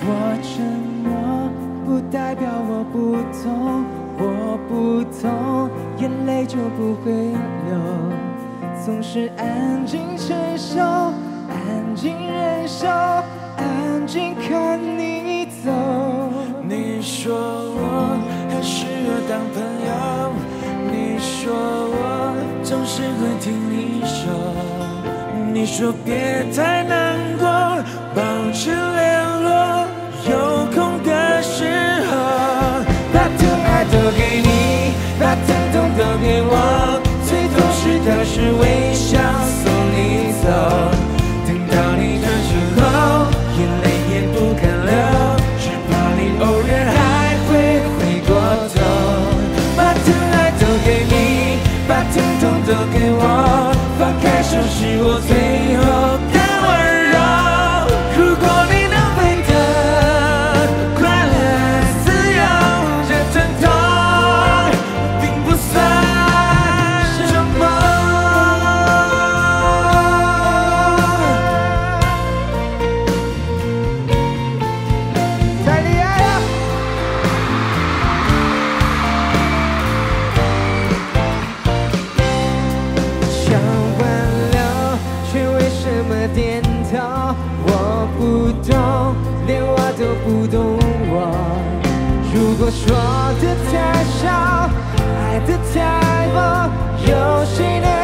我沉默不代表我不懂，我不懂，眼泪就不会流。总是安静承受，安静忍受，安静看你走。 你说我很适合当朋友，你说我总是会听你说，你说别太难过，保持联络，有空的时候把疼爱都给你，把疼痛都给我，最痛是他是微笑送你走，等到你的时候眼泪也不敢流，只怕你偶尔还会回过头，把疼爱都给你，把疼痛都给我，放开手是我最后的温柔。如果你能配得快乐自由，这疼痛并不算什么。 太厉害了！想挽留，却为什么点头？我不懂，连我都不懂我。如果说的太少，爱的太多，有谁能